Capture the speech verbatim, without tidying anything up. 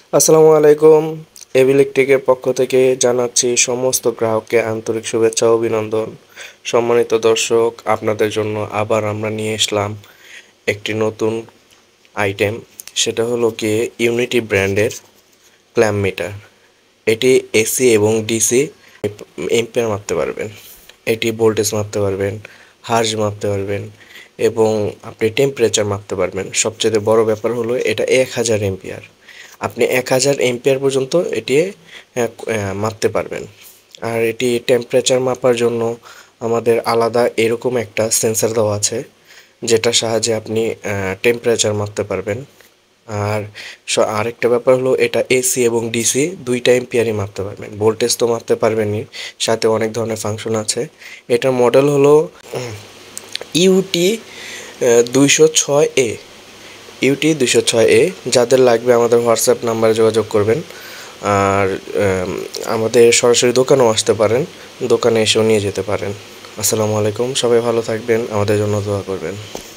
আসসালামু আলাইকুম। এভিলেকট্রিকের পক্ষ থেকে জানাচ্ছি সমস্ত গ্রাহককে আন্তরিক শুভেচ্ছা ও অভিনন্দন। সম্মানিত দর্শক, আপনাদের জন্য আবার আমরা নিয়ে আসলাম একটি নতুন আইটেম। সেটা হলো গিয়ে ইউনিটি ব্র্যান্ডের ক্ল্যাম্প মিটার। এটি এসি এবং ডিসি এম্পিয়ার মাপতে পারবেন। এটি ভোল্টেজ মাপতে পারবেন, হার্জ মাপতে পারবেন এবং আপনি টেম্পারেচার মাপতে পারবেন। সবচেয়ে বড় ব্যাপার হলো এটা এক হাজার এম্পিয়ার। আপনি এক হাজার এম্পিয়ার পর্যন্ত এটি আহ, আহ, মাপতে পারবেন। আর এটি টেম্পারেচার মাপার জন্য আমাদের আলাদা এরকম একটা সেন্সর দেওয়া আছে, যেটার সাহায্যে আপনি টেম্পারেচার মাপতে পারবেন। আর স- আরেকটা ব্যাপার হলো এটা এসি এবং ডিসি দুইটা এম্পিয়ারই মাপতে পারবেন। ভোল্টেজ তো মাপতে পারবেনই, সাথে অনেক ধরনের ফাংশন আছে। এটার মডেল হলো ইউটি দুইশো ছয় এ। ইউটি দুইশো ছয় এ। যাদের লাগবে আমাদের হোয়াটসঅ্যাপ নাম্বারে যোগাযোগ করবেন। আর আম, আমাদের সরাসরি দোকানেও আসতে পারেন, দোকানে এসেও নিয়ে যেতে পারেন। আসসালামু আলাইকুম, সবাই ভালো থাকবেন, আমাদের জন্য দোয়া করবেন।